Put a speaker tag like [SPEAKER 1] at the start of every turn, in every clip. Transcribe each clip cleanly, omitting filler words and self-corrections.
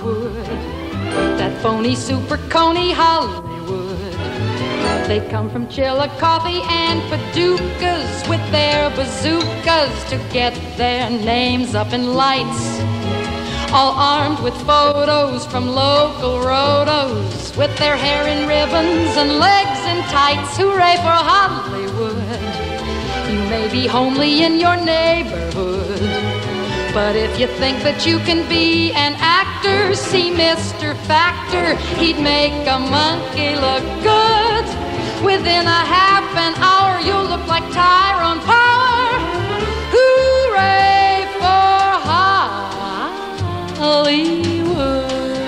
[SPEAKER 1] Hollywood, that phony super coney Hollywood. They come from Chillicothe and Paducahs with their bazookas to get their names up in lights. All armed with photos from local rotos, with their hair in ribbons and legs in tights. Hooray for Hollywood! You may be homely in your neighborhood, but if you think that you can be an actor, see Mr. Factor, he'd make a monkey look good. Within a half an hour, you'll look like Tyrone Power. Hooray for Hollywood.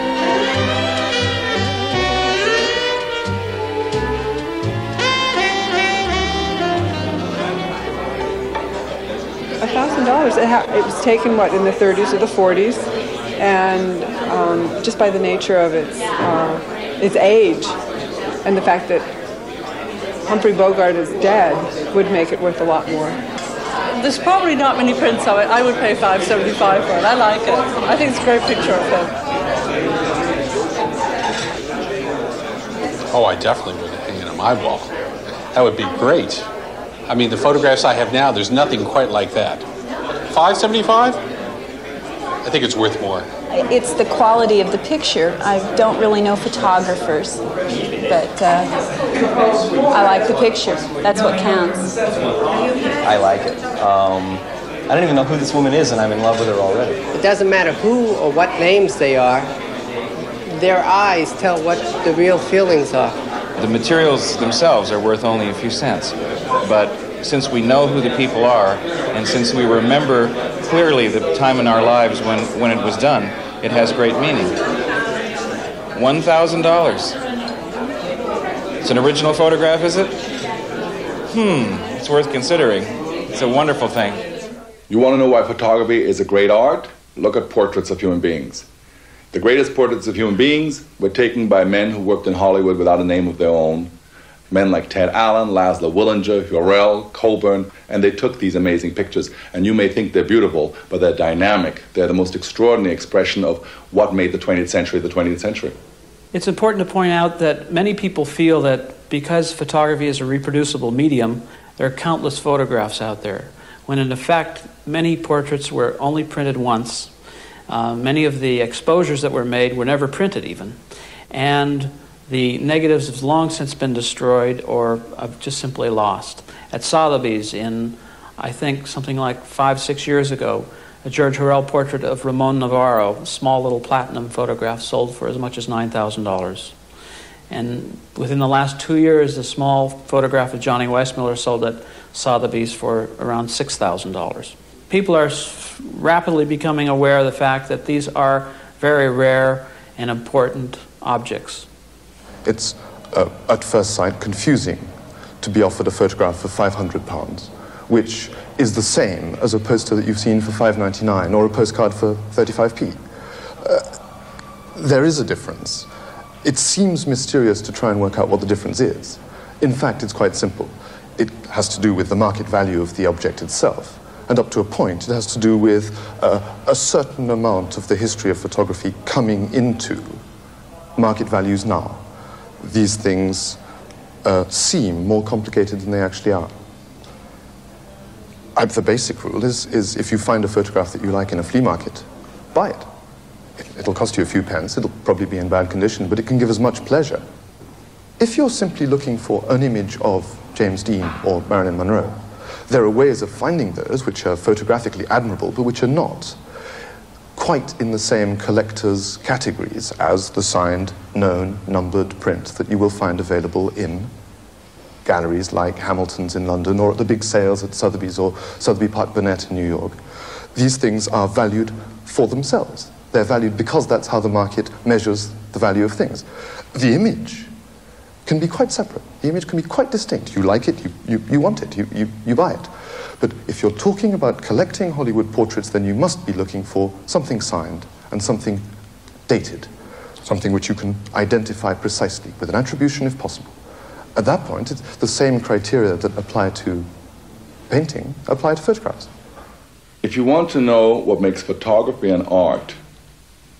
[SPEAKER 2] $1,000. It was taken, what, in the 30s or the 40s, and just by the nature of its age and the fact that Humphrey Bogart is dead would make it worth a lot more.
[SPEAKER 3] There's probably not many prints of it. I would pay $5.75 for it. I like it. I think it's a great picture of him.
[SPEAKER 4] Oh, I definitely would hang it on my wall. That would be great. I mean, the photographs I have now, there's nothing quite like that. $5.75? I think it's worth more.
[SPEAKER 5] It's the quality of the picture. I don't really know photographers, but I like the picture. That's what counts.
[SPEAKER 6] I like it. I don't even know who this woman is, and I'm in love with her already.
[SPEAKER 7] It doesn't matter who or what names they are. Their eyes tell what the real feelings are.
[SPEAKER 8] The materials themselves are worth only a few cents, but since we know who the people are, and since we remember clearly the time in our lives when it was done, it has great meaning. $1,000. It's an original photograph, is it? It's worth considering. It's a wonderful thing.
[SPEAKER 9] You want to know why photography is a great art? Look at portraits of human beings. The greatest portraits of human beings were taken by men who worked in Hollywood without a name of their own. Men like Ted Allen, Laszlo Willinger, Urel, Colburn, and they took these amazing pictures. And you may think they're beautiful, but they're dynamic. They're the most extraordinary expression of what made the 20th century the 20th century.
[SPEAKER 10] It's important to point out that many people feel that because photography is a reproducible medium, there are countless photographs out there, when in effect, many portraits were only printed once. Many of the exposures that were made were never printed even. And the negatives have long since been destroyed or just simply lost. At Sotheby's in, I think, something like 5-6 years ago, a George Hurrell portrait of Ramon Navarro, a small little platinum photograph, sold for as much as $9,000. And within the last 2 years, the small photograph of Johnny Weissmuller sold at Sotheby's for around $6,000. People are rapidly becoming aware of the fact that these are very rare and important objects.
[SPEAKER 11] It's, at first sight, confusing to be offered a photograph for £500, which is the same as a poster that you've seen for $5.99 or a postcard for 35p. There is a difference. It seems mysterious to try and work out what the difference is. In fact, it's quite simple. It has to do with the market value of the object itself. And up to a point, it has to do with a certain amount of the history of photography coming into market values now. These things seem more complicated than they actually are. The basic rule is if you find a photograph that you like in a flea market, buy it. It'll cost you a few pence, it'll probably be in bad condition, but it can give as much pleasure. If you're simply looking for an image of James Dean or Marilyn Monroe, there are ways of finding those which are photographically admirable, but which are not quite in the same collector's categories as the signed, known, numbered print that you will find available in galleries like Hamilton's in London or at the big sales at Sotheby's or Sotheby Park Burnett in New York. These things are valued for themselves. They're valued because that's how the market measures the value of things. The image can be quite separate. The image can be quite distinct. You like it, you want it, you buy it. But if you're talking about collecting Hollywood portraits, then you must be looking for something signed and something dated, something which you can identify precisely, with an attribution if possible. At that point, it's the same criteria that apply to painting apply to photographs.
[SPEAKER 9] If you want to know what makes photography an art,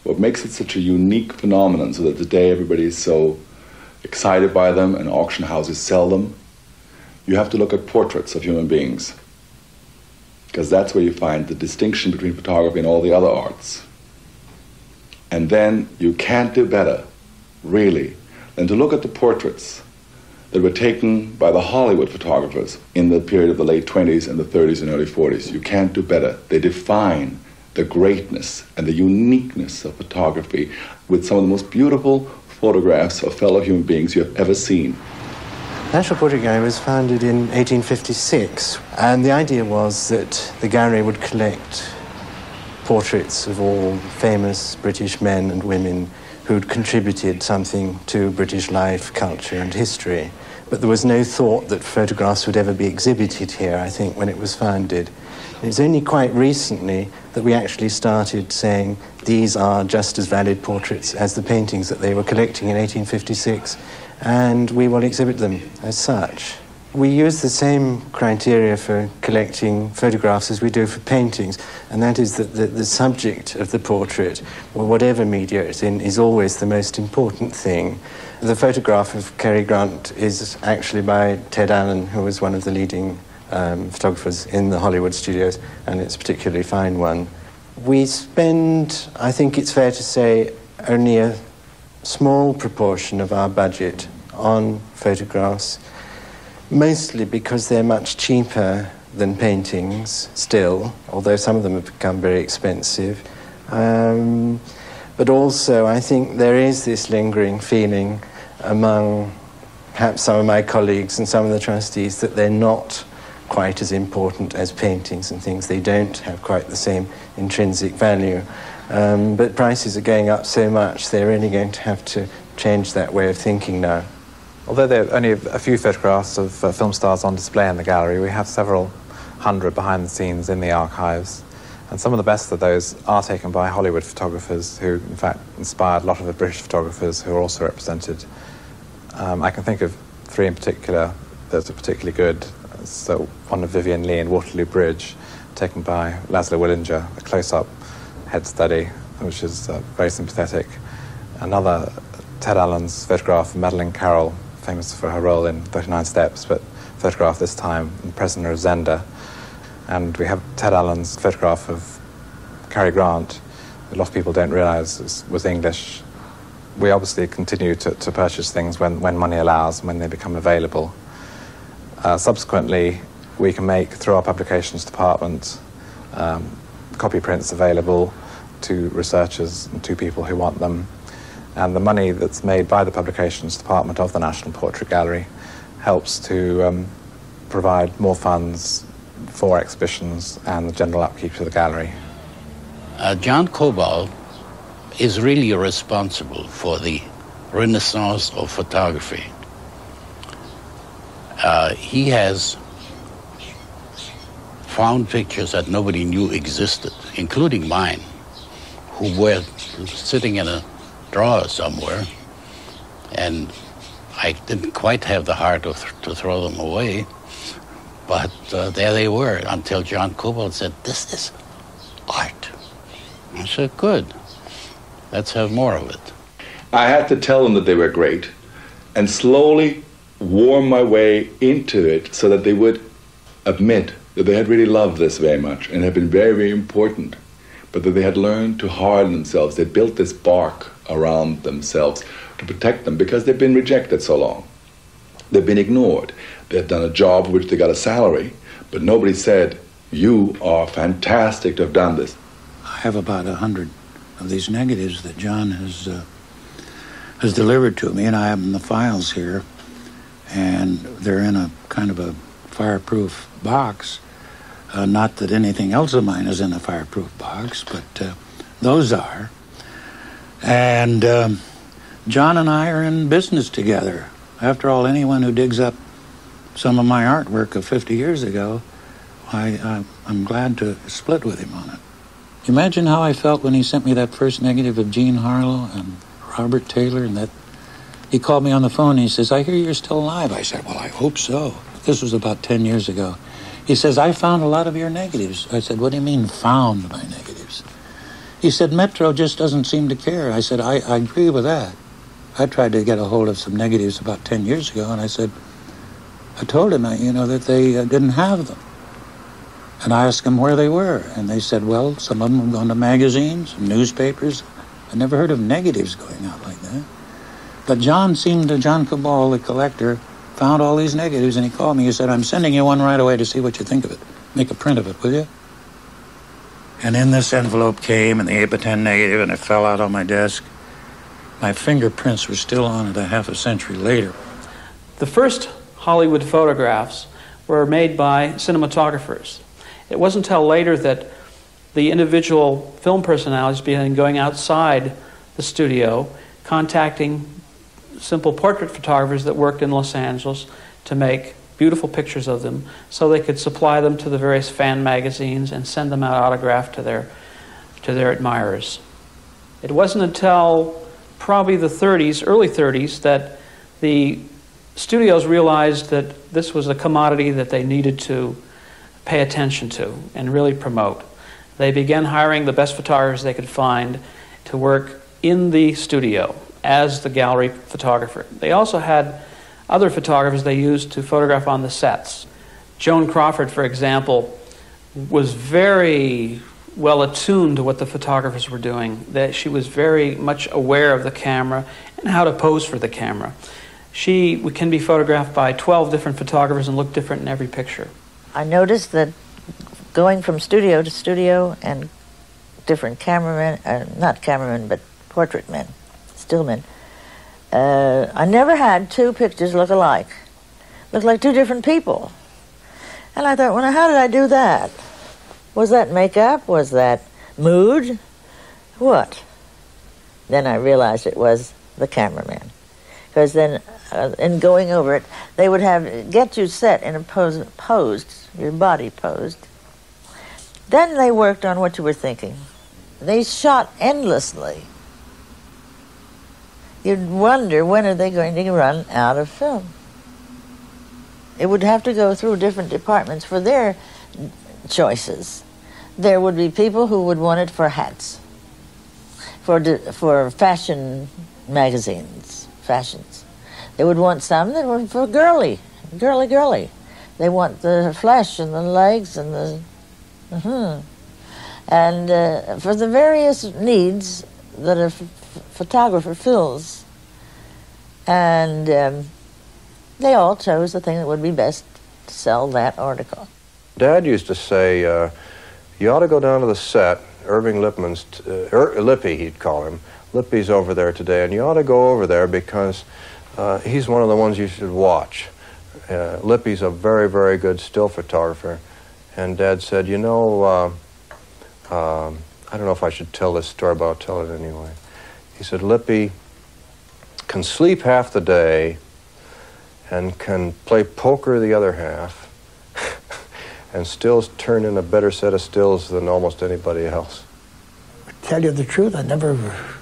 [SPEAKER 9] what makes it such a unique phenomenon, so that today everybody is so excited by them and auction houses sell them, you have to look at portraits of human beings, because that's where you find the distinction between photography and all the other arts. And then you can't do better, really, than to look at the portraits that were taken by the Hollywood photographers in the period of the late 20s and the 30s and early 40s. You can't do better. They define the greatness and the uniqueness of photography with some of the most beautiful photographs of fellow human beings you have ever seen.
[SPEAKER 12] National Portrait Gallery was founded in 1856, and the idea was that the gallery would collect portraits of all famous British men and women who'd contributed something to British life, culture and history. But there was no thought that photographs would ever be exhibited here, I think, when it was founded. And it's only quite recently that we actually started saying these are just as valid portraits as the paintings that they were collecting in 1856, and we will exhibit them as such. We use the same criteria for collecting photographs as we do for paintings, and that is that the subject of the portrait, or whatever media it's in, is always the most important thing. The photograph of Cary Grant is actually by Ted Allen, who was one of the leading photographers in the Hollywood studios, and it's a particularly fine one. We spend, I think it's fair to say, only a small proportion of our budget on photographs, mostly because they're much cheaper than paintings still, although some of them have become very expensive. But also, I think there is this lingering feeling among perhaps some of my colleagues and some of the trustees that they're not quite as important as paintings and things. They don't have quite the same intrinsic value. But prices are going up so much, they're really going to have to change that way of thinking now.
[SPEAKER 13] Although there are only a few photographs of film stars on display in the gallery, we have several hundred behind the scenes in the archives. And some of the best of those are taken by Hollywood photographers who, in fact, inspired a lot of the British photographers who are also represented. I can think of three in particular that are particularly good. So one of Vivian Leigh in Waterloo Bridge, taken by Laszlo Willinger, a close-up head study, which is very sympathetic. Another, Ted Allen's photograph of Madeleine Carroll, famous for her role in 39 Steps, but photographed this time in Prisoner of Zenda. And we have Ted Allen's photograph of Cary Grant, a lot of people don't realise was English. We obviously continue to purchase things when money allows and when they become available. Subsequently, we can make, through our publications department, copy prints available to researchers and to people who want them. And the money that's made by the publications department of the National Portrait Gallery helps to provide more funds for exhibitions and the general upkeep of the gallery.
[SPEAKER 14] John Cobbold is really responsible for the renaissance of photography. He has found pictures that nobody knew existed, including mine, who were sitting in a drawer somewhere, and I didn't quite have the heart to throw them away, but there they were until John Cobbold said, "This is art." I said, "Good, let's have more of it."
[SPEAKER 9] I had to tell them that they were great and slowly worm my way into it so that they would admit that they had really loved this very much and had been very, very important, but that they had learned to harden themselves. They built this bark around themselves to protect them because they've been rejected so long. They've been ignored. They've done a job for which they got a salary, but nobody said, "You are fantastic to have done this."
[SPEAKER 15] I have about 100 of these negatives that John has delivered to me, and I have them in the files here, and they're in a kind of a fireproof box. Not that anything else of mine is in a fireproof box, but those are. And John and I are in business together. After all, anyone who digs up some of my artwork of 50 years ago, I'm glad to split with him on it. Imagine how I felt when he sent me that first negative of Jean Harlow and Robert Taylor, and that he called me on the phone and he says, "I hear you're still alive." I said, "Well, I hope so." This was about 10 years ago. He says, "I found a lot of your negatives." I said, "What do you mean, found my negatives?" He said, Metro just doesn't seem to care. I said, I agree with that. I tried to get a hold of some negatives about 10 years ago, and I told him, that they didn't have them. And I asked them where they were, and they said, well, some of them have gone to magazines, newspapers. I never heard of negatives going out like that. But John Cabal, the collector, found all these negatives, and he called me. He said, I'm sending you one right away to see what you think of it. Make a print of it, will you? And in this envelope came, and the 8x10 negative, and it fell out on my desk. My fingerprints were still on it a half a century later.
[SPEAKER 10] The first Hollywood photographs were made by cinematographers. It wasn't until later that the individual film personalities began going outside the studio, contacting simple portrait photographers that worked in Los Angeles to make beautiful pictures of them so they could supply them to the various fan magazines and send them out autographed to their admirers. It wasn't until probably the early 30s, that the studios realized that this was a commodity that they needed to pay attention to and really promote. They began hiring the best photographers they could find to work in the studio as the gallery photographer. They also had other photographers they used to photograph on the sets. Joan Crawford, for example, was very well attuned to what the photographers were doing. That she was very much aware of the camera and how to pose for the camera. She can be photographed by 12 different photographers and look different in every picture.
[SPEAKER 16] I noticed that going from studio to studio and different cameramen, not cameramen, but portrait men, still men, I never had two pictures look alike. Looked like two different people. And I thought, well, how did I do that? Was that makeup? Was that mood? What? Then I realized it was the cameraman. Because then, in going over it, they would get you set in a posed, your body posed. Then they worked on what you were thinking. They shot endlessly. You'd wonder, when are they going to run out of film? It would have to go through different departments for their choices. There would be people who would want it for hats, for fashion magazines, fashions. They would want some that were for girly. They want the flesh and the legs and the... And for the various needs that a photographer fills. And they all chose the thing that would be best to sell that article.
[SPEAKER 17] Dad used to say, you ought to go down to the set, Irving Lippman's, Lippy he'd call him. Lippy's over there today, and you ought to go over there because he's one of the ones you should watch. Lippy's a very, very good still photographer. And Dad said, you know, I don't know if I should tell this story, but I'll tell it anyway. He said, Lippy can sleep half the day and can play poker the other half and still turn in a better set of stills than almost anybody else.
[SPEAKER 18] To tell you the truth, I never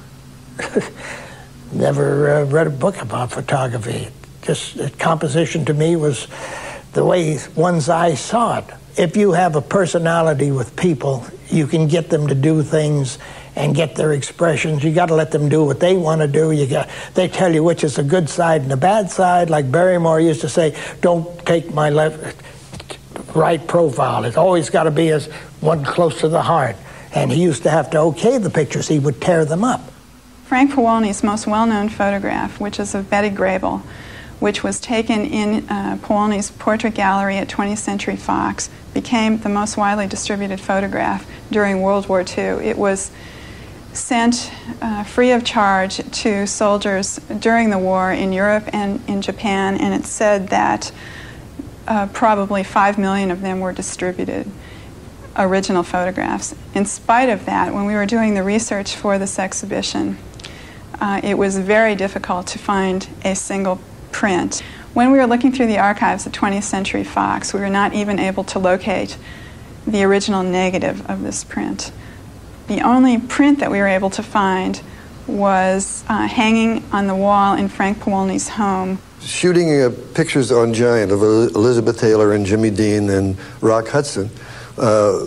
[SPEAKER 18] read a book about photography. Just composition to me was the way one's eyes saw it. If you have a personality with people, you can get them to do things and get their expressions. You got to let them do what they want to do. They tell you which is a good side and a bad side. Like Barrymore used to say, don't take my right profile. It's always got to be as one close to the heart. And he used to have to okay the pictures. He would tear them up.
[SPEAKER 19] Frank Powolny's most well-known photograph, which is of Betty Grable, which was taken in Powolny's portrait gallery at 20th Century Fox, became the most widely distributed photograph during World War II. It was sent free of charge to soldiers during the war in Europe and in Japan, and it said that probably 5 million of them were distributed, original photographs. In spite of that, when we were doing the research for this exhibition, it was very difficult to find a single print. When we were looking through the archives at 20th Century Fox, we were not even able to locate the original negative of this print. The only print that we were able to find was hanging on the wall in Frank Powolny's home.
[SPEAKER 20] Shooting pictures on Giant of Elizabeth Taylor and Jimmy Dean and Rock Hudson,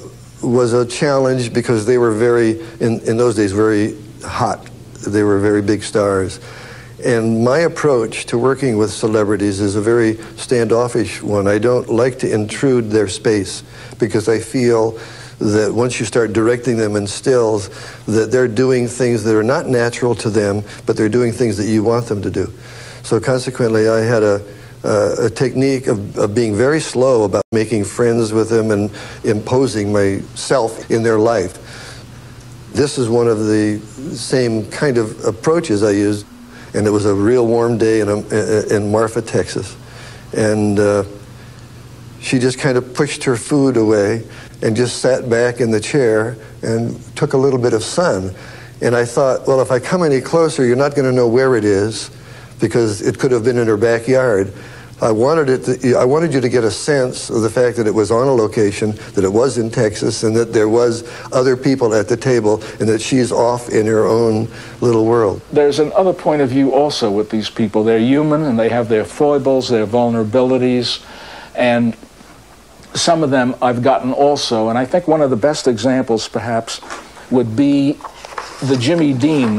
[SPEAKER 20] was a challenge because they were very, in those days, very hot. They were very big stars. And my approach to working with celebrities is a very standoffish one. I don't like to intrude their space because I feel that once you start directing them in stills, that they're doing things that are not natural to them, but they're doing things that you want them to do. So consequently, I had a technique of being very slow about making friends with them and imposing myself in their life. This is one of the same kind of approaches I used, and it was a real warm day in Marfa, Texas. And she just kind of pushed her food away and just sat back in the chair and took a little bit of sun. And I thought, well, if I come any closer, you're not going to know where it is, because it could have been in her backyard. I wanted you to get a sense of the fact that it was on a location, that it was in Texas, and that there was other people at the table, and that she's off in her own little world.
[SPEAKER 21] There's another point of view also with these people. They're human, and they have their foibles, their vulnerabilities, and some of them I've gotten also, and I think one of the best examples perhaps would be the Jimmy Dean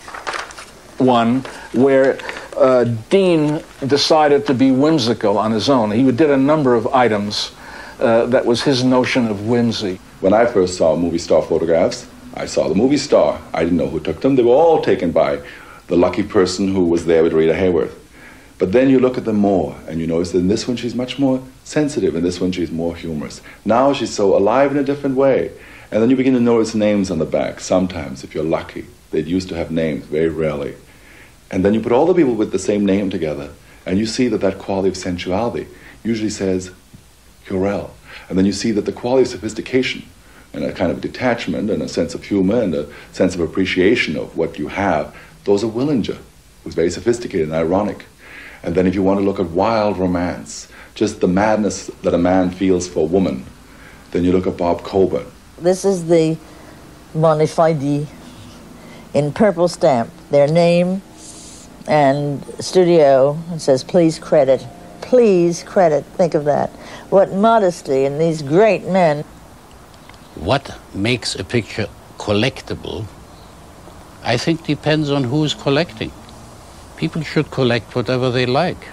[SPEAKER 21] one, where Dean decided to be whimsical on his own. He did a number of items that was his notion of whimsy.
[SPEAKER 9] When I first saw movie star photographs, I saw the movie star. I didn't know who took them. They were all taken by the lucky person who was there with Rita Hayworth. But then you look at them more, and you notice that in this one she's much more sensitive, in this one she's more humorous. Now she's so alive in a different way. And then you begin to notice names on the back. Sometimes, if you're lucky, they used to have names, very rarely. And then you put all the people with the same name together, and you see that that quality of sensuality usually says Curel. And then you see that the quality of sophistication and a kind of detachment and a sense of humor and a sense of appreciation of what you have, those are Willinger, who's very sophisticated and ironic. And then if you want to look at wild romance, just the madness that a man feels for a woman, then you look at Bob Coburn.
[SPEAKER 16] This is the bona fide in purple stamp. Their name and studio. It says, please credit. Please credit. Think of that. What modesty in these great men.
[SPEAKER 14] What makes a picture collectible, I think, depends on who's collecting. People should collect whatever they like.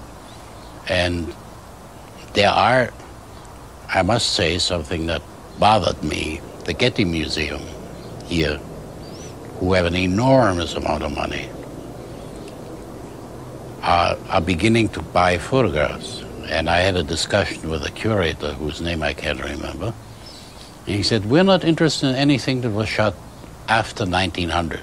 [SPEAKER 14] And there are, I must say, something that bothered me. The Getty Museum here, who have an enormous amount of money, are beginning to buy photographs. And I had a discussion with a curator whose name I can't remember. And he said, we're not interested in anything that was shot after 1900.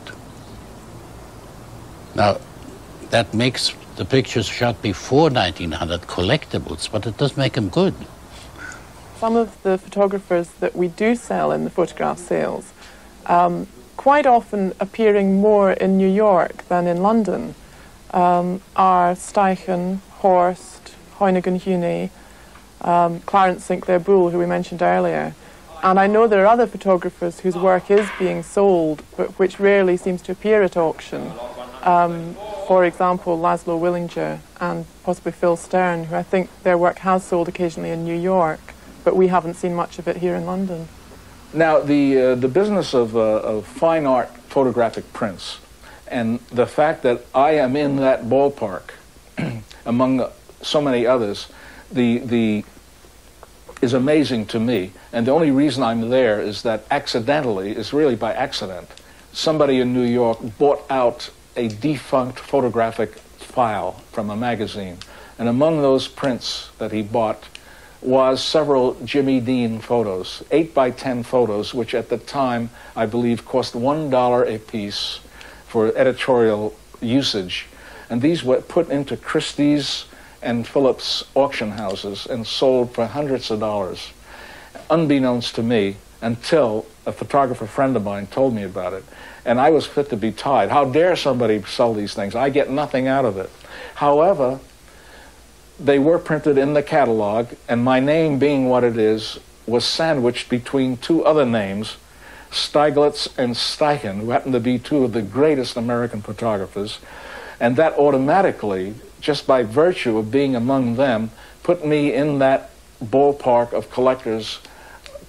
[SPEAKER 14] Now, that makes the pictures shot before 1900 collectibles, but it does make them good.
[SPEAKER 22] Some of the photographers that we do sell in the photograph sales, quite often appearing more in New York than in London, are Steichen, Horst, Hoyningen-Huene, Clarence Sinclair Bull, who we mentioned earlier. And I know there are other photographers whose work is being sold, but which rarely seems to appear at auction. For example, Laszlo Willinger and possibly Phil Stern, who I think their work has sold occasionally in New York, but we haven't seen much of it here in London.
[SPEAKER 21] Now, the business of fine art photographic prints, and the fact that I am in that ballpark, among so many others, is amazing to me. And the only reason I'm there is that accidentally, is really by accident, somebody in New York bought out a defunct photographic file from a magazine. And among those prints that he bought was several Jimmy Dean photos, 8x10 photos, which at the time, I believe, cost $1 a piece for editorial usage. And these were put into Christie's and Phillips auction houses and sold for hundreds of dollars, unbeknownst to me, until a photographer friend of mine told me about it. And I was fit to be tied. How dare somebody sell these things? I get nothing out of it. However, they were printed in the catalog, and my name, being what it is, was sandwiched between two other names, Steiglitz and Steichen, who happen to be two of the greatest American photographers. And that automatically, just by virtue of being among them, put me in that ballpark of collectors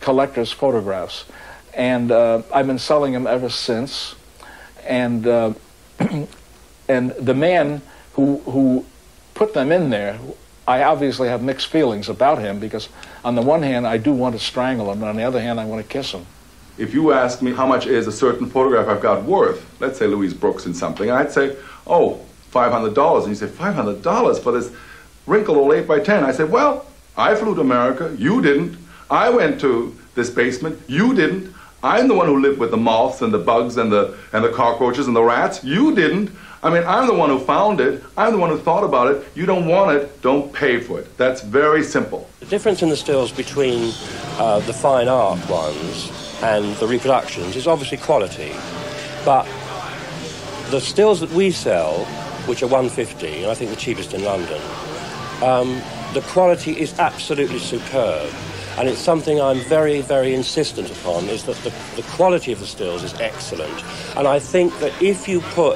[SPEAKER 21] collector's photographs. And I've been selling them ever since. And and the man who put them in there, I obviously have mixed feelings about him, because on the one hand I do want to strangle him, and on the other hand I want to kiss him.
[SPEAKER 9] If you ask me how much is a certain photograph I've got worth, let's say Louise Brooks in something, I'd say, oh, $500. And you say, $500 for this wrinkled old 8x10? I said, well, I flew to America, you didn't. I went to this basement, you didn't. I'm the one who lived with the moths and the bugs and the cockroaches and the rats, you didn't. I mean, I'm the one who found it, I'm the one who thought about it. You don't want it, don't pay for it. That's very simple.
[SPEAKER 1] The difference in the stills between the fine art ones and the reproductions is obviously quality, but the stills that we sell, which are $150, and I think the cheapest in London, the quality is absolutely superb, and it's something I'm very, very insistent upon, is that the quality of the stills is excellent. And I think that if you put,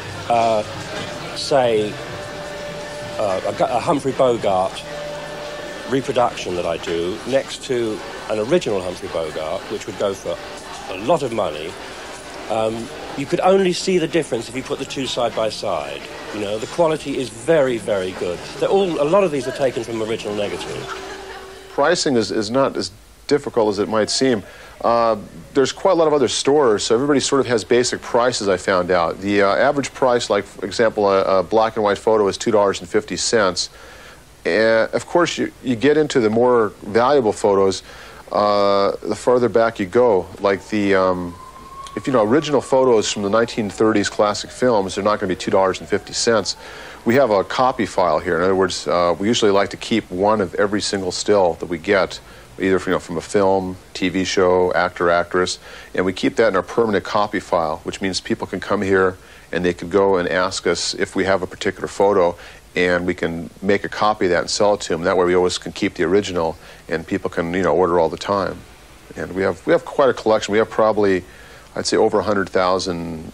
[SPEAKER 1] say, a Humphrey Bogart reproduction that I do next to an original Humphrey Bogart, which would go for a lot of money, you could only see the difference if you put the two side by side. You know, the quality is very, very good. A lot of these are taken from original negative.
[SPEAKER 11] Pricing is not as difficult as it might seem. There's quite a lot of other stores, so everybody sort of has basic prices, I found out. The average price, like, for example, a black and white photo is $2.50. And of course, you get into the more valuable photos, the farther back you go. Like the, if you know, original photos from the 1930s classic films, they're not going to be $2.50. We have a copy file here. In other words, we usually like to keep one of every single still that we get, either from a film, TV show, actor, actress, and we keep that in our permanent copy file, which means people can come here and they could go and ask us if we have a particular photo, and we can make a copy of that and sell it to them. That way we always can keep the original, and people can, order all the time. And we have quite a collection. We have probably, I'd say, over 100,000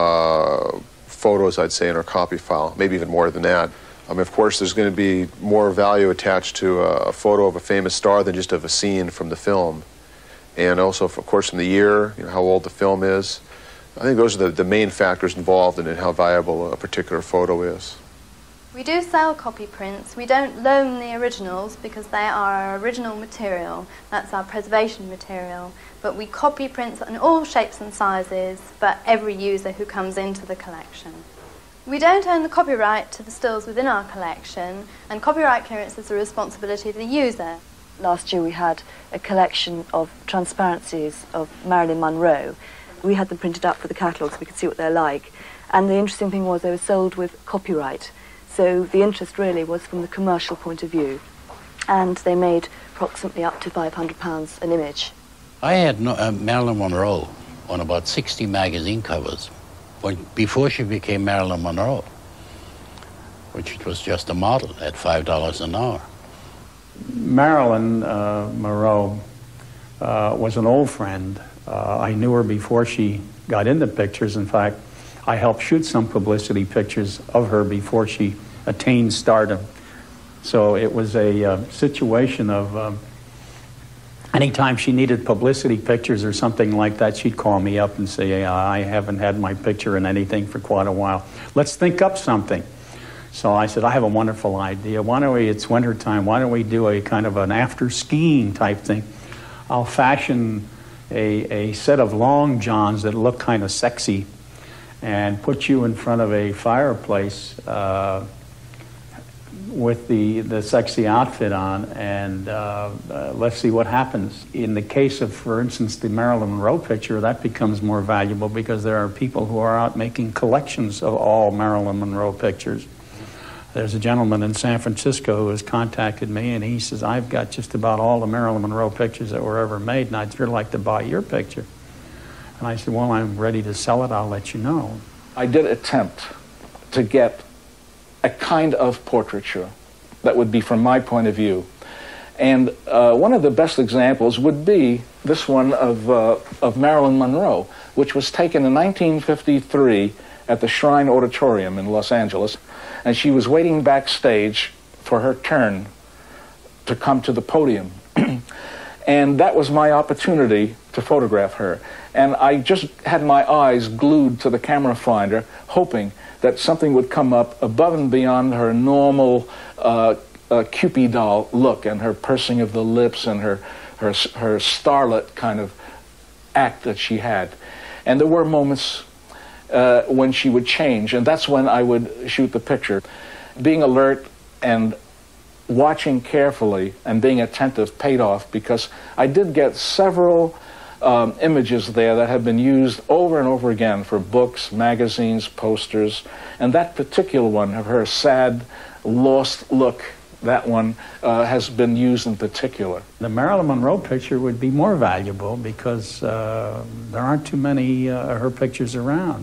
[SPEAKER 11] photos, I'd say, in our copy file, maybe even more than that. Of course, there's going to be more value attached to a photo of a famous star than just of a scene from the film. And also, of course, from the year, how old the film is. I think those are the main factors involved in how valuable a particular photo is.
[SPEAKER 2] We do sell copy prints. We don't loan the originals because they are our original material. That's our preservation material. But we copy prints in all shapes and sizes for every user who comes into the collection. We don't own the copyright to the stills within our collection, and copyright clearance is the responsibility of the user.
[SPEAKER 23] Last year we had a collection of transparencies of Marilyn Monroe. We had them printed up for the catalogue so we could see what they're like. And the interesting thing was they were sold with copyright. So the interest really was from the commercial point of view. And they made approximately up to £500 an image.
[SPEAKER 14] I had Marilyn Monroe on about 60 magazine covers before she became Marilyn Monroe, which was just a model at $5 an hour.
[SPEAKER 10] Marilyn Monroe was an old friend. I knew her before she got into pictures. In fact, I helped shoot some publicity pictures of her before she attained stardom. So it was a situation of anytime she needed publicity pictures or something like that, she'd call me up and say, I haven't had my picture in anything for quite a while. Let's think up something. So I said, I have a wonderful idea. Why don't we, it's wintertime, why don't we do a kind of an after skiing type thing? I'll fashion a set of long johns that look kind of sexy and put you in front of a fireplace with the sexy outfit on, and let's see what happens. In the case of, for instance, the Marilyn Monroe picture, that becomes more valuable because there are people who are out making collections of all Marilyn Monroe pictures. There's a gentleman in San Francisco who has contacted me, and he says, I've got just about all the Marilyn Monroe pictures that were ever made, and I'd really like to buy your picture. And I said, well, I'm ready to sell it. I'll let you know.
[SPEAKER 21] I did attempt to get a kind of portraiture that would be from my point of view. And one of the best examples would be this one of Marilyn Monroe, which was taken in 1953 at the Shrine Auditorium in Los Angeles. And she was waiting backstage for her turn to come to the podium. And that was my opportunity to photograph her. And I just had my eyes glued to the camera finder, hoping that something would come up above and beyond her normal Cupid doll look and her pursing of the lips and her starlet kind of act that she had. And there were moments when she would change, and that's when I would shoot the picture. Being alert and watching carefully and being attentive paid off, because I did get several images there that have been used over and over again for books, magazines, posters, and that particular one of her sad, lost look, that one has been used in particular.
[SPEAKER 3] The Marilyn Monroe picture would be more valuable because there aren't too many her pictures around.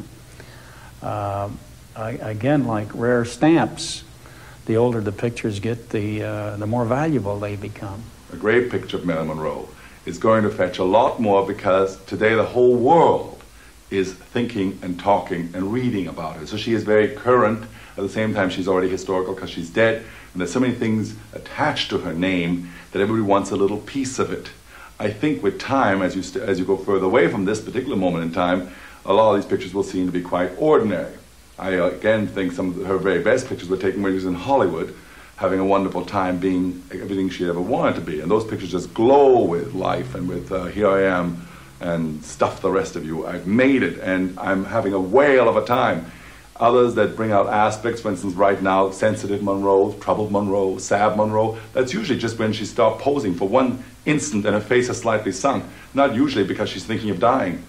[SPEAKER 3] Again, like rare stamps, the older the pictures get, the more valuable they become.
[SPEAKER 9] A great picture of Marilyn Monroe is going to fetch a lot more because today the whole world is thinking and talking and reading about her. So she is very current. At the same time, she's already historical because she's dead. And there's so many things attached to her name that everybody wants a little piece of it. I think with time, as you go further away from this particular moment in time, a lot of these pictures will seem to be quite ordinary. I again think some of her very best pictures were taken when she was in Hollywood, having a wonderful time being everything she ever wanted to be. And those pictures just glow with life and with here I am and stuff the rest of you. I've made it and I'm having a whale of a time. Others that bring out aspects, for instance, right now, sensitive Monroe, troubled Monroe, sad Monroe, that's usually just when she stopped posing for one instant and her face is slightly sunk, not usually because she's thinking of dying.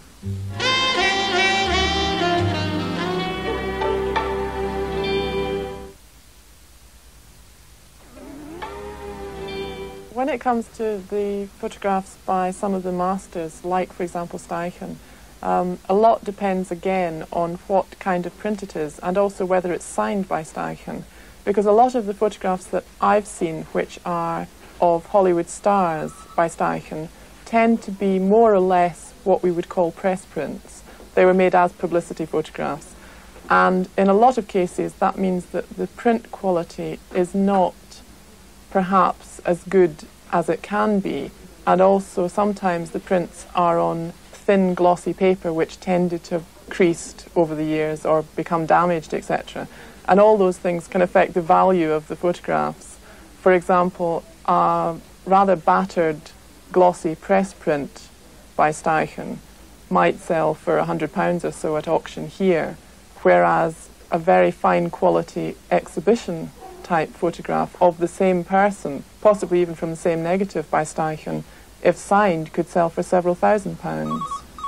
[SPEAKER 22] When it comes to the photographs by some of the masters, like, for example, Steichen, a lot depends again on what kind of print it is and also whether it's signed by Steichen. Because a lot of the photographs that I've seen, which are of Hollywood stars by Steichen, tend to be more or less what we would call press prints. They were made as publicity photographs. And in a lot of cases, that means that the print quality is not perhaps as good as it can be. And also sometimes the prints are on thin glossy paper which tended to have creased over the years or become damaged, etc. And all those things can affect the value of the photographs. For example, a rather battered glossy press print by Steichen might sell for £100 or so at auction here, whereas a very fine quality exhibition type photograph of the same person, possibly even from the same negative by Steichen, if signed, could sell for several £1,000s.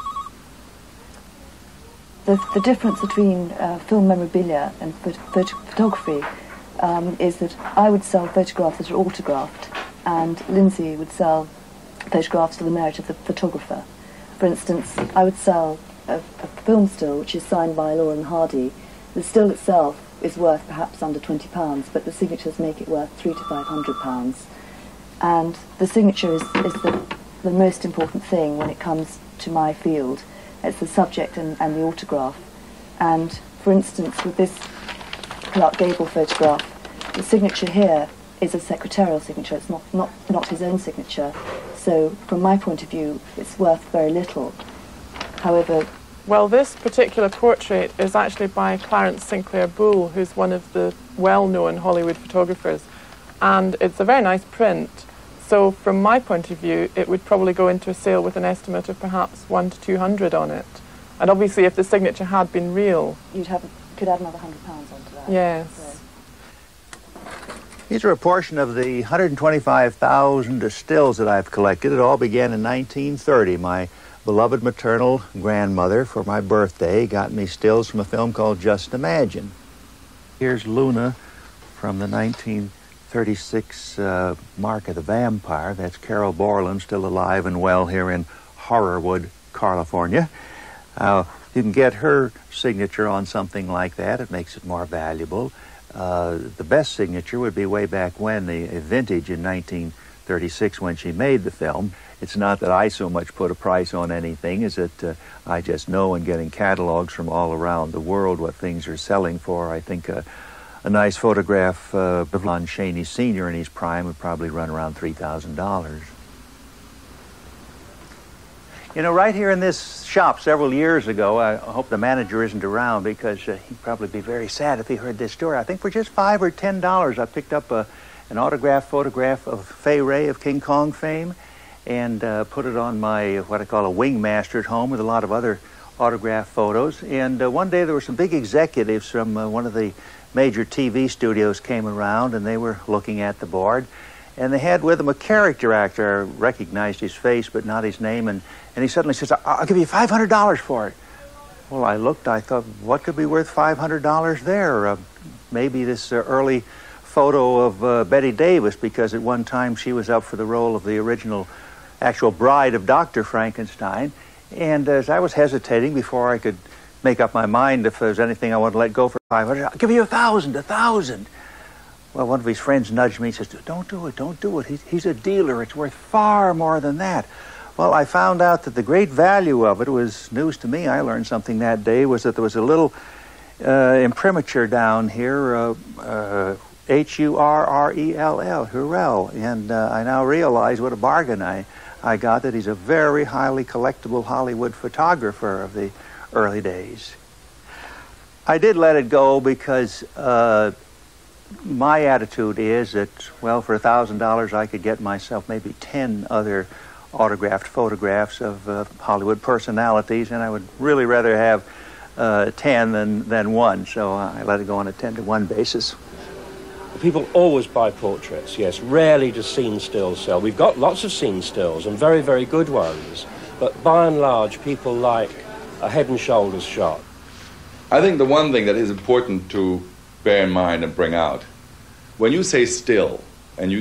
[SPEAKER 23] The difference between film memorabilia and photography is that I would sell photographs that are autographed, and Lindsay would sell photographs for the merit of the photographer. For instance, I would sell a film still which is signed by Lauren Hardy. The still itself is worth perhaps under £20, but the signatures make it worth £300 to £500. And the signature is the most important thing when it comes to my field. It's the subject and the autograph. And for instance, with this Clark Gable photograph, the signature here is a secretarial signature. It's not his own signature. So from my point of view, it's worth very little. However,
[SPEAKER 22] well, this particular portrait is actually by Clarence Sinclair Bull, who's one of the well-known Hollywood photographers. And it's a very nice print. So from my point of view, it would probably go into a sale with an estimate of perhaps £100 to £200 on it. And obviously, if the signature had been real,
[SPEAKER 23] could add another £100 onto that.
[SPEAKER 22] Yes.
[SPEAKER 4] These are a portion of the 125,000 stills that I've collected. It all began in 1930. My beloved maternal grandmother, for my birthday, got me stills from a film called Just Imagine. Here's Luna from the 1936 Mark of the Vampire. That's Carol Borland, still alive and well here in Horrorwood, California. You can get her signature on something like that. It makes it more valuable. The best signature would be way back when, the vintage in 1936 when she made the film. It's not that I so much put a price on anything as that I just know in getting catalogs from all around the world what things are selling for. I think a nice photograph of Lon Chaney Sr. in his prime would probably run around $3,000. You know, right here in this shop several years ago, I hope the manager isn't around because he'd probably be very sad if he heard this story. I think for just $5 or $10, I picked up an autographed photograph of Fay Wray of King Kong fame and put it on my, what I call a wingmaster at home with a lot of other autographed photos. And one day there were some big executives from one of the major TV studios came around and they were looking at the board. And they had with them a character actor. I recognized his face, but not his name. And he suddenly says, I'll give you $500 for it. Well, I looked, I thought, what could be worth $500 there? Maybe this early photo of Betty Davis, because at one time she was up for the role of the original actual bride of Dr. Frankenstein. And as I was hesitating before I could make up my mind if there was anything I wanted to let go for $500, I'll give you $1,000. Well, one of his friends nudged me and says, don't do it, don't do it. He's a dealer. It's worth far more than that. Well, I found out that the great value of it was news to me. I learned something that day, was that there was a little imprimatur down here, H-U-R-R-E-L-L, Hurrell. And I now realize what a bargain I got, that he's a very highly collectible Hollywood photographer of the early days. I did let it go because my attitude is that, well, for $1,000 I could get myself maybe 10 other autographed photographs of Hollywood personalities, and I would really rather have 10 than one, so I let it go on a 10-to-1 basis.
[SPEAKER 1] People always buy portraits, yes. Rarely does scene stills sell. We've got lots of scene stills and very, very good ones, but by and large people like a head and shoulders shot.
[SPEAKER 9] I think the one thing that is important to bear in mind and bring out, when you say still, and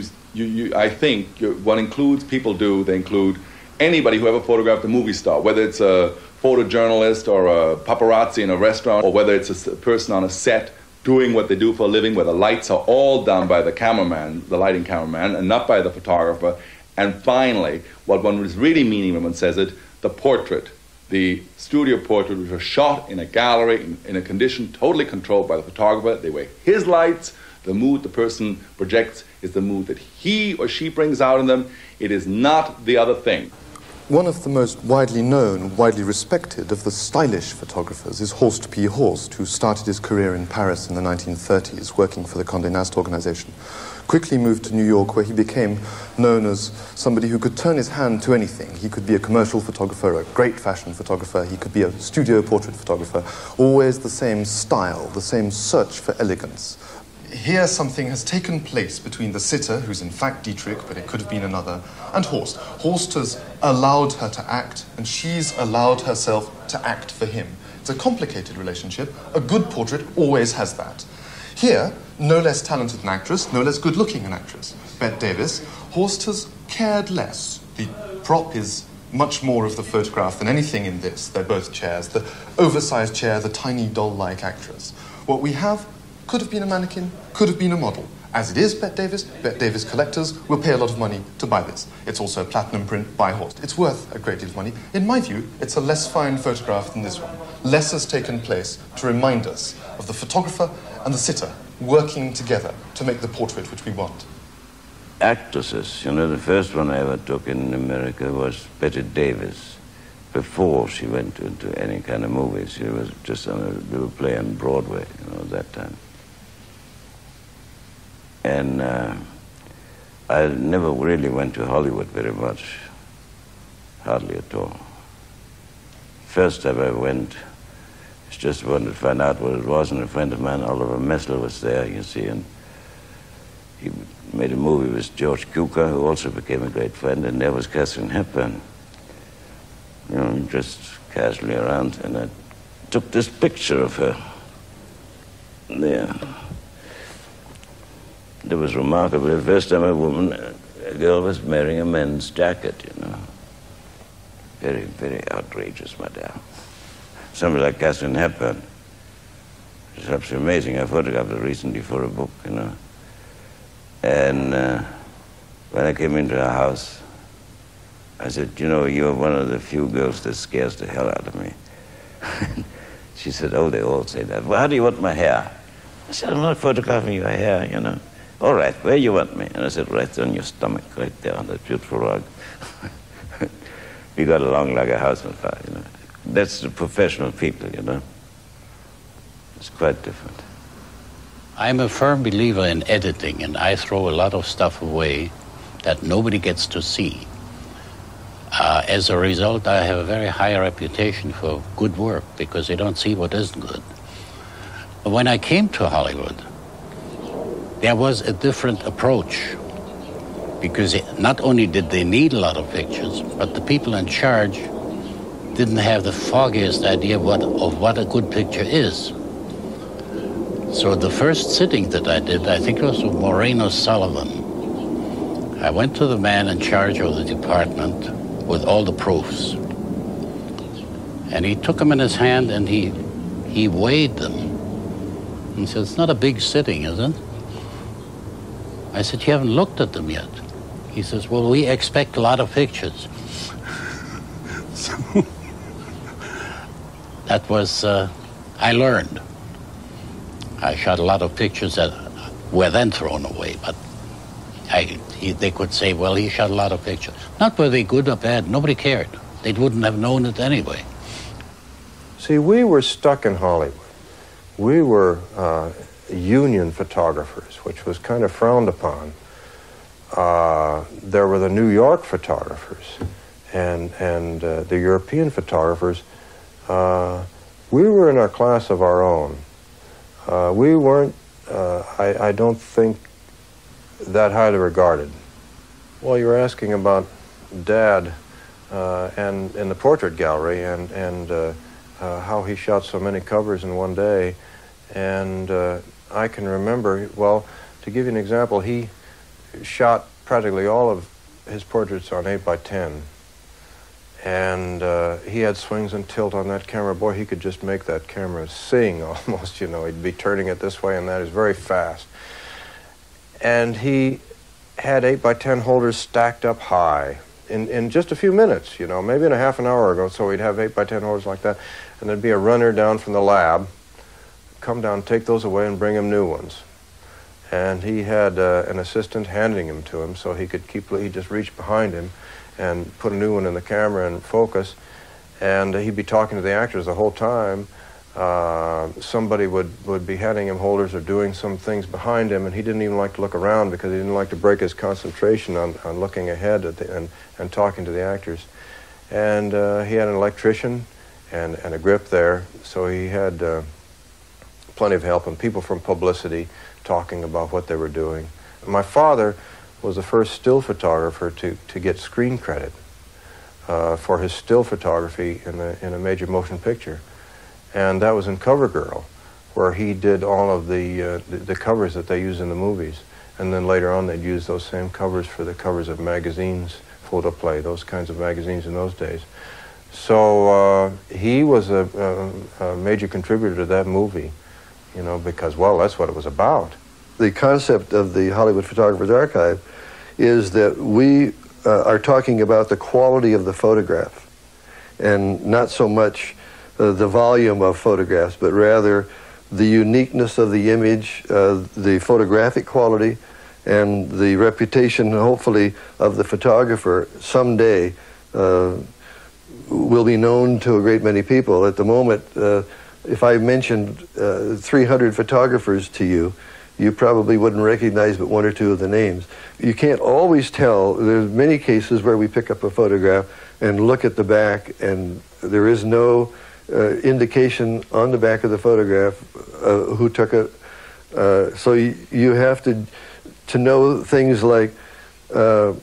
[SPEAKER 9] I think what includes they include anybody who ever photographed a movie star, whether it's a photojournalist or a paparazzi in a restaurant, or whether it's a person on a set doing what they do for a living, where the lights are all done by the cameraman, the lighting cameraman, and not by the photographer. And finally, what one is really meaning when one says it, the portrait, the studio portrait, which was shot in a gallery in a condition totally controlled by the photographer. They were his lights. The mood the person projects is the mood that he or she brings out in them. It is not the other thing.
[SPEAKER 11] One of the most widely known, widely respected of the stylish photographers is Horst P. Horst, who started his career in Paris in the 1930s, working for the Condé Nast organization. Quickly moved to New York, where he became known as somebody who could turn his hand to anything. He could be a commercial photographer, a great fashion photographer, he could be a studio portrait photographer, always the same style, the same search for elegance. Here something has taken place between the sitter, who's in fact Dietrich, but it could have been another, and Horst. Horst has allowed her to act, and she's allowed herself to act for him. It's a complicated relationship. A good portrait always has that. Here, no less talented an actress, no less good-looking an actress, Bette Davis. Horst has cared less. The prop is much more of the photograph than anything in this. They're both chairs. The oversized chair, the tiny doll-like actress. What we have could have been a mannequin, could have been a model. As it is Bette Davis collectors will pay a lot of money to buy this. It's also a platinum print by Horst. It's worth a great deal of money. In my view, it's a less fine photograph than this one. Less has taken place to remind us of the photographer and the sitter working together to make the portrait which we want.
[SPEAKER 5] Actresses, you know, the first one I ever took in America was Bette Davis. Before she went into any kind of movies, she was just on a little play on Broadway, you know, at that time. And I never really went to Hollywood very much, hardly at all. First time I went, I just wanted to find out what it was, and a friend of mine, Oliver Messler, was there, you see, and he made a movie with George Cukor, who also became a great friend, and there was Katharine Hepburn. You know, just casually around, and I took this picture of her there. It was remarkable. The first time a girl was wearing a men's jacket, you know. Very, very outrageous, madame. Somebody like Katharine Hepburn. It's absolutely amazing. I photographed her recently for a book, you know. And when I came into her house, I said, you know, you're one of the few girls that scares the hell out of me. She said, oh, they all say that. Well, how do you want my hair? I said, I'm not photographing your hair, you know. All right, where you want me? And I said, right on your stomach, right there on that beautiful rug. We got along like a house on fire, you know. That's the professional people, you know. It's quite different.
[SPEAKER 14] I'm a firm believer in editing, and I throw a lot of stuff away that nobody gets to see. As a result, I have a very high reputation for good work because they don't see what isn't good. But when I came to Hollywood, there was a different approach because not only did they need a lot of pictures, but the people in charge didn't have the foggiest idea of what a good picture is. So the first sitting that I did, I think it was with Maureen O'Sullivan. I went to the man in charge of the department with all the proofs. And he took them in his hand and he weighed them. He said, "It's not a big sitting, is it?" I said, "You haven't looked at them yet." He says, "Well, we expect a lot of pictures." So that was, I learned. I shot a lot of pictures that were then thrown away, but they could say, well, he shot a lot of pictures. Not were they good or bad, nobody cared. They wouldn't have known it anyway.
[SPEAKER 17] See, we were stuck in Hollywood. We were union photographers, which was kind of frowned upon. There were the New York photographers and the European photographers. We were in a class of our own. We weren't, I don't think, that highly regarded. Well, you were asking about Dad and in the portrait gallery and how he shot so many covers in one day. And I can remember, well, to give you an example, he shot practically all of his portraits on 8x10. And he had swings and tilt on that camera. Boy, he could just make that camera sing almost, you know. He'd be turning it this way and that. Is very fast. And he had 8x10 holders stacked up high in just a few minutes, you know, maybe in a half an hour ago. So he'd have 8x10 holders like that. And there'd be a runner down from the lab, come down, take those away and bring him new ones. And he had an assistant handing them to him so he could he'd just reach behind him and put a new one in the camera and focus, and he'd be talking to the actors the whole time. Somebody would be handing him holders or doing some things behind him, and he didn't even like to look around because he didn't like to break his concentration on looking ahead and talking to the actors. And he had an electrician and a grip there, so he had plenty of help and people from publicity talking about what they were doing. My father was the first still photographer to get screen credit for his still photography in a major motion picture. And that was in CoverGirl, where he did all of the covers that they use in the movies. And then later on they'd use those same covers for the covers of magazines, Photoplay, those kinds of magazines in those days. So he was a major contributor to that movie, you know, because, well, that's what it was about.
[SPEAKER 20] The concept of the Hollywood Photographers Archive is that we are talking about the quality of the photograph and not so much the volume of photographs, but rather the uniqueness of the image, the photographic quality, and the reputation, hopefully, of the photographer someday will be known to a great many people. At the moment, if I mentioned 300 photographers to you, you probably wouldn't recognize but one or two of the names. You can't always tell. There's many cases where we pick up a photograph and look at the back, and there is no indication on the back of the photograph who took it. So you have to know things like Greta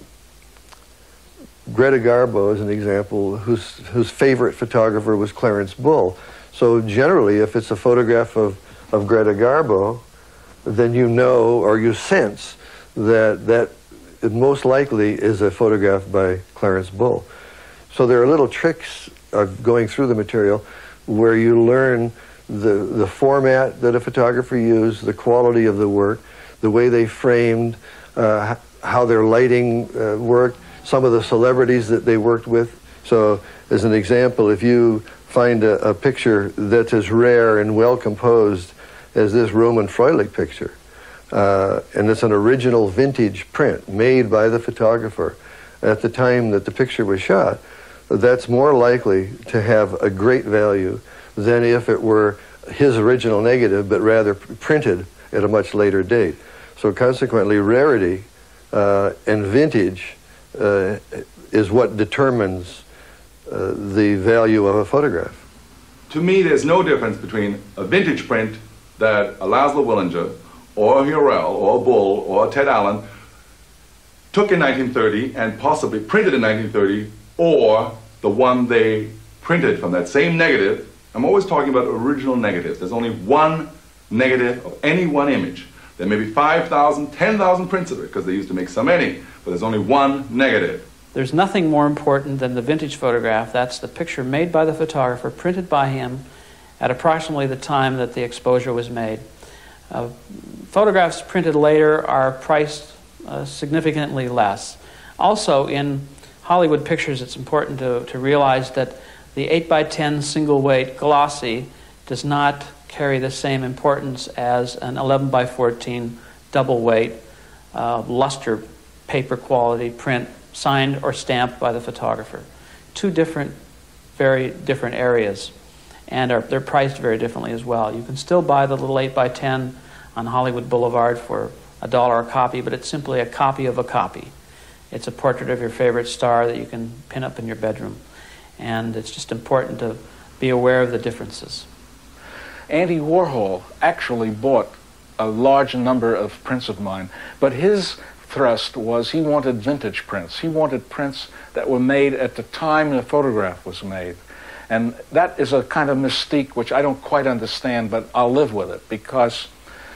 [SPEAKER 20] Garbo, as an example, whose favorite photographer was Clarence Bull. So generally, if it's a photograph of Greta Garbo, then you know or you sense that it most likely is a photograph by Clarence Bull. So there are little tricks of going through the material where you learn the format that a photographer used, the quality of the work, the way they framed, how their lighting worked, some of the celebrities that they worked with. So as an example, if you find a picture that's as rare and well composed as this Roman Froelich picture, and it's an original vintage print made by the photographer at the time that the picture was shot, that's more likely to have a great value than if it were his original negative, but rather printed at a much later date. So consequently, rarity and vintage is what determines the value of a photograph.
[SPEAKER 9] To me, there's no difference between a vintage print that a Laszlo Willinger or a Hurrell or a Bull or a Ted Allen took in 1930 and possibly printed in 1930, or the one they printed from that same negative. I'm always talking about original negatives. There's only one negative of any one image. There may be 5,000, 10,000 prints of it, because they used to make so many, but there's only one negative.
[SPEAKER 10] There's nothing more important than the vintage photograph. That's the picture made by the photographer, printed by him at approximately the time that the exposure was made. Photographs printed later are priced significantly less. Also, in Hollywood pictures, it's important to realize that the 8x10 single weight glossy does not carry the same importance as an 11x14 double weight luster paper quality print signed or stamped by the photographer. Two different, very different areas, and they're priced very differently as well. You can still buy the little 8x10 on Hollywood Boulevard for $1 a copy, but it's simply a copy of a copy. It's a portrait of your favorite star that you can pin up in your bedroom. And it's just important to be aware of the differences.
[SPEAKER 21] Andy Warhol actually bought a large number of prints of mine, but his thrust was he wanted vintage prints. He wanted prints that were made at the time the photograph was made. And that is a kind of mystique which I don't quite understand, but I'll live with it, because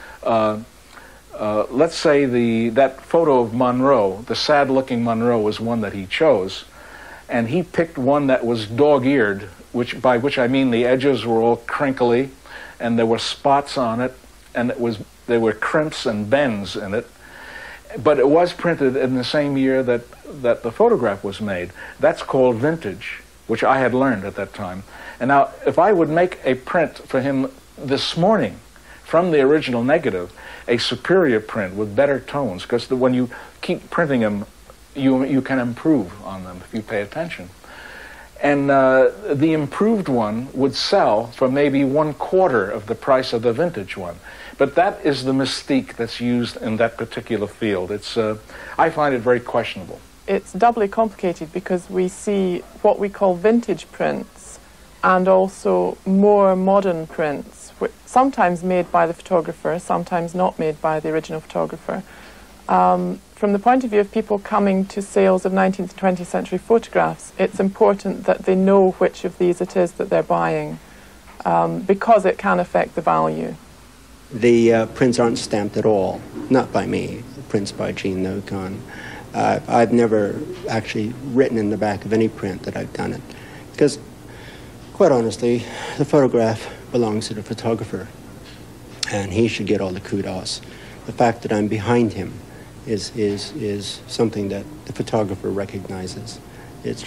[SPEAKER 21] let's say that photo of Monroe, the sad-looking Monroe, was one that he chose, and he picked one that was dog-eared, by which I mean the edges were all crinkly, and there were spots on it, and there were crimps and bends in it. But it was printed in the same year that the photograph was made. That's called vintage, which I had learned at that time. And now, if I would make a print for him this morning from the original negative, a superior print with better tones, because when you keep printing them, you can improve on them if you pay attention. And the improved one would sell for maybe 1/4 of the price of the vintage one. But that is the mystique that's used in that particular field. I find it very questionable.
[SPEAKER 22] It's doubly complicated because we see what we call vintage prints and also more modern prints, sometimes made by the photographer, sometimes not made by the original photographer. From the point of view of people coming to sales of 19th and 20th century photographs, it's important that they know which of these it is that they're buying, because it can affect the value.
[SPEAKER 6] The prints aren't stamped at all, not by me, prints by Gene Nocon. I've never actually written in the back of any print that I've done it, because, quite honestly, the photograph belongs to the photographer, and he should get all the kudos. The fact that I'm behind him is something that the photographer recognizes. It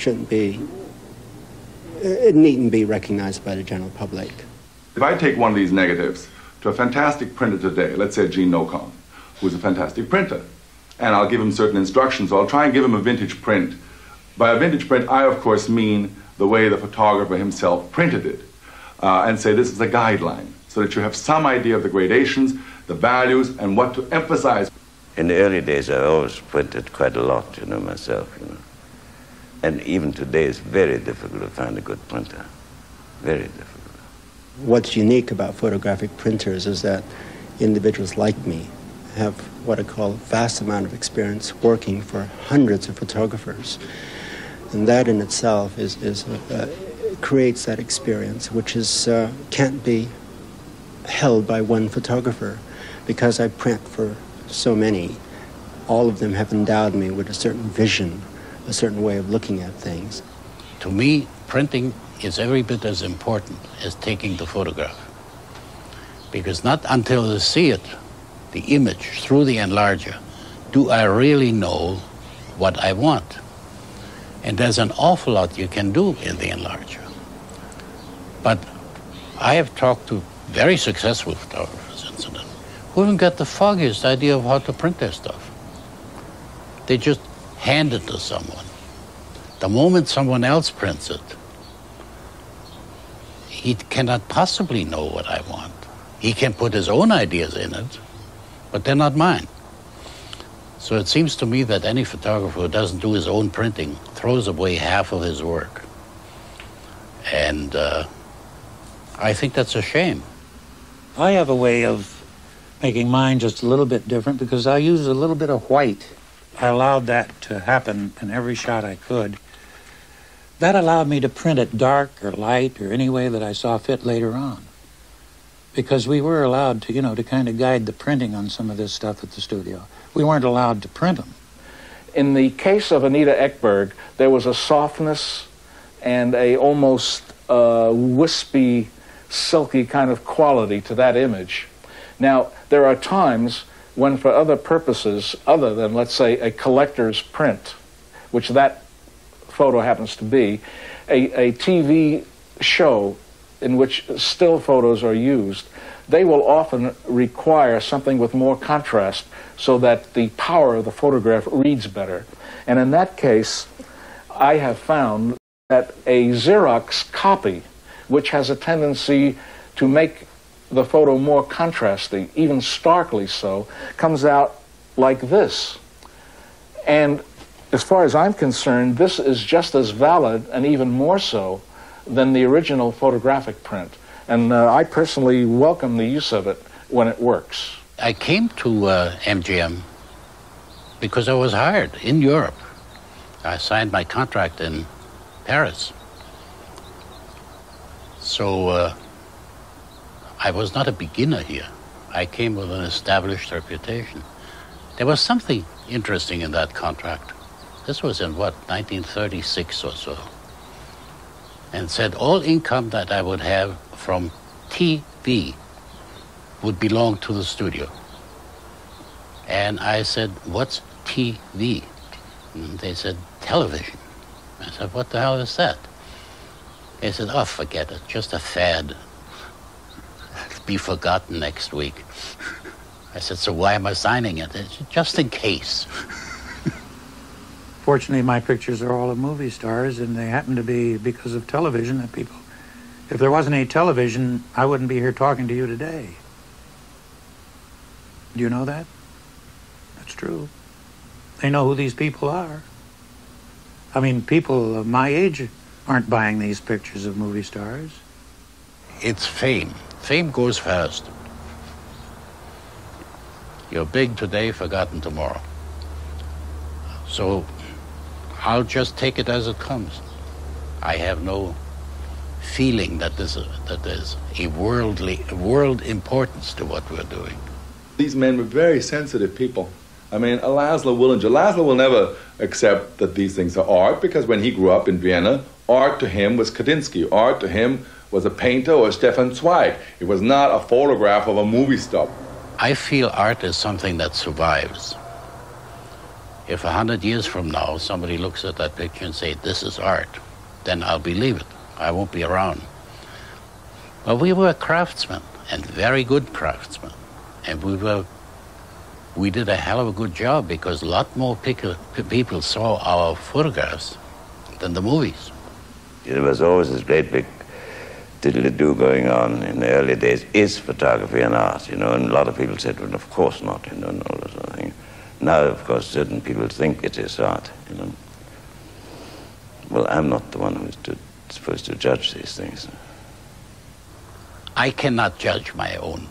[SPEAKER 6] needn't be recognized by the general public.
[SPEAKER 9] If I take one of these negatives to a fantastic printer today, let's say Gene Nocon, who's a fantastic printer, and I'll give him certain instructions, so I'll try and give him a vintage print. By a vintage print, I of course mean the way the photographer himself printed it, and say this is a guideline, so that you have some idea of the gradations, the values, and what to emphasize.
[SPEAKER 5] In the early days, I always printed quite a lot, myself, And even today, it's very difficult to find a good printer. Very difficult.
[SPEAKER 6] What's unique about photographic printers is that individuals like me have what I call a vast amount of experience working for hundreds of photographers. And that in itself creates that experience, which can't be held by one photographer. Because I print for so many, all of them have endowed me with a certain vision, a certain way of looking at things.
[SPEAKER 14] To me, printing is every bit as important as taking the photograph. Because not until I see it, the image, through the enlarger, do I really know what I want. And there's an awful lot you can do in the enlarger. But I have talked to very successful photographers, incidentally, who haven't got the foggiest idea of how to print their stuff. They just hand it to someone. The moment someone else prints it, he cannot possibly know what I want. He can put his own ideas in it, but they're not mine. So it seems to me that any photographer who doesn't do his own printing throws away half of his work. And I think that's a shame.
[SPEAKER 7] I have a way of making mine just a little bit different because I use a little bit of white. I allowed that to happen in every shot I could. That allowed me to print it dark or light or any way that I saw fit later on. Because we were allowed to, to kind of guide the printing on some of this stuff at the studio. We weren't allowed to print them.
[SPEAKER 21] In the case of Anita Ekberg, there was a softness and a almost wispy, silky kind of quality to that image. Now, there are times when for other purposes, other than, let's say, a collector's print, which that photo happens to be, a TV show in which still photos are used, they will often require something with more contrast so that the power of the photograph reads better. And in that case, I have found that a Xerox copy, which has a tendency to make the photo more contrasty, even starkly so, comes out like this. And as far as I'm concerned, this is just as valid and even more so than the original photographic print. And I personally welcome the use of it when it works.
[SPEAKER 14] I came to MGM because I was hired in Europe. I signed my contract in Paris. So I was not a beginner here. I came with an established reputation. There was something interesting in that contract. This was in, 1936 or so. And said all income that I would have from TV would belong to the studio. And I said, what's TV? And they said, television. I said, what the hell is that? They said, oh, forget it, just a fad. It'll be forgotten next week. I said, so why am I signing it? It's just in case.
[SPEAKER 7] Fortunately, my pictures are all of movie stars, and they happen to be because of television that people... If there wasn't any television, I wouldn't be here talking to you today. Do you know that? That's true. They know who these people are. I mean, people of my age aren't buying these pictures of movie stars.
[SPEAKER 14] It's fame. Fame goes fast. You're big today, forgotten tomorrow. So I'll just take it as it comes. I have no feeling that there's a world importance to what we're doing.
[SPEAKER 9] These men were very sensitive people. I mean, Laszlo will never accept that these things are art, because when he grew up in Vienna, art to him was Kandinsky. Art to him was a painter or Stefan Zweig. It was not a photograph of a movie star.
[SPEAKER 14] I feel art is something that survives. If 100 years from now somebody looks at that picture and says, this is art, then I'll believe it. I won't be around. But we were craftsmen, and very good craftsmen. And we did a hell of a good job, because a lot more people saw our photographs than the movies.
[SPEAKER 5] There was always this great big diddly-do going on in the early days. Is photography an art? And a lot of people said, well, of course not, and all that sort of thing. Now, of course, certain people think it is art, Well, I'm not the one who's supposed to judge these things.
[SPEAKER 14] I cannot judge my own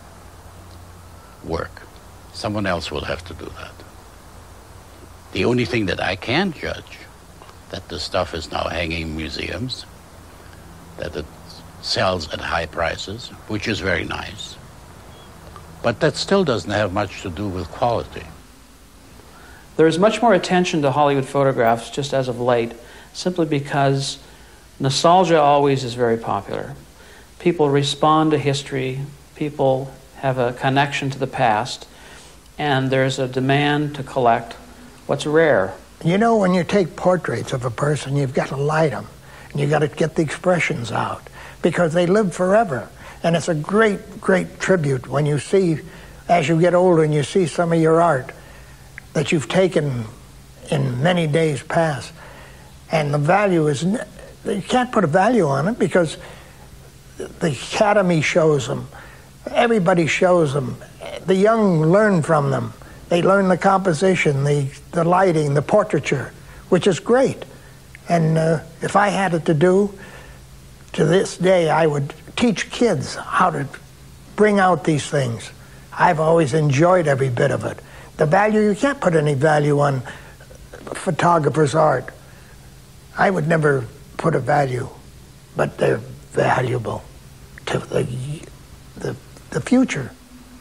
[SPEAKER 14] work. Someone else will have to do that. The only thing that I can judge, that the stuff is now hanging in museums, that it sells at high prices, which is very nice. But that still doesn't have much to do with quality.
[SPEAKER 10] There is much more attention to Hollywood photographs just as of late, simply because nostalgia always is very popular. People respond to history, people have a connection to the past, and there's a demand to collect what's rare.
[SPEAKER 18] When you take portraits of a person, you've got to light them, and you've got to get the expressions out, because they live forever. And it's a great, great tribute when you see, as you get older and you see some of your art that you've taken in many days past, And the value is, you can't put a value on it because the Academy shows them. Everybody shows them. The young learn from them. They learn the composition, the lighting, the portraiture, which is great. And if I had it to do, to this day, I would teach kids how to bring out these things. I've always enjoyed every bit of it. The value, you can't put any value on photographer's art. I would never put a value, but they're valuable to the future.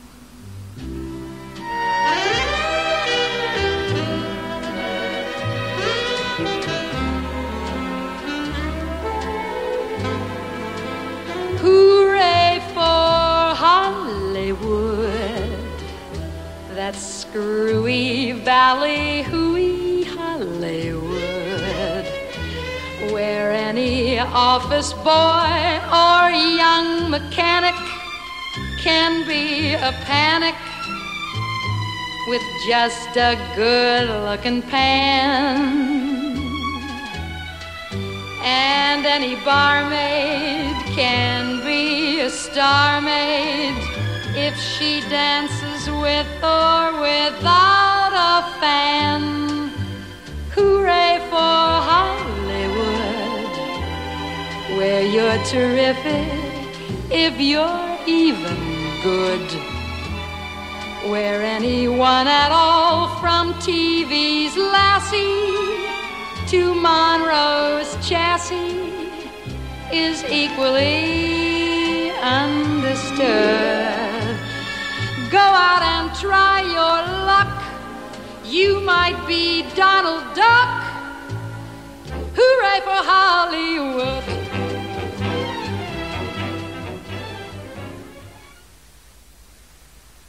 [SPEAKER 8] Hooray for Hollywood, that screwy valley, hooey Hollywood, where any office boy or young mechanic can be a panic with just a good-looking pan. And any barmaid can be a star maid if she dances with or without a fan. Hooray for Hollywood, where you're terrific if you're even good, where anyone at all from TV's Lassie to Monroe's Chassis is equally understood. Go out and try your luck. You might be Donald Duck. Hooray for Hollywood.